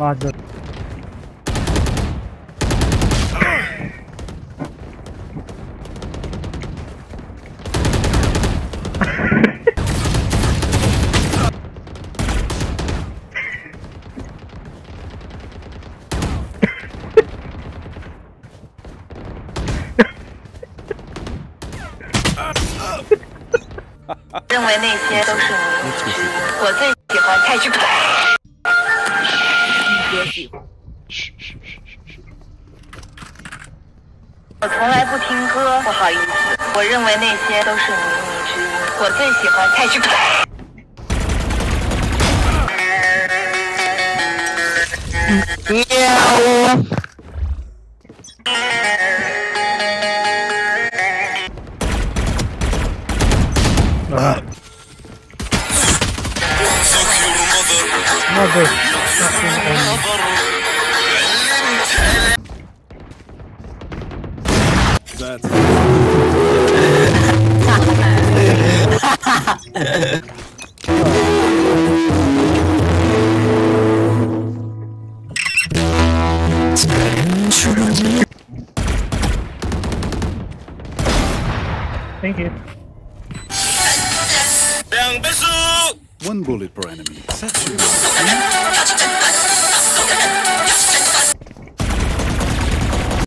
맞아. 认为那些都是谜之一。我最喜欢菜去排。别喜欢。我从来不听歌，不好意思。我认为那些都是谜之一。我最喜欢菜去排。 喵。 Mother. Thank you. One bullet per enemy. Sets you.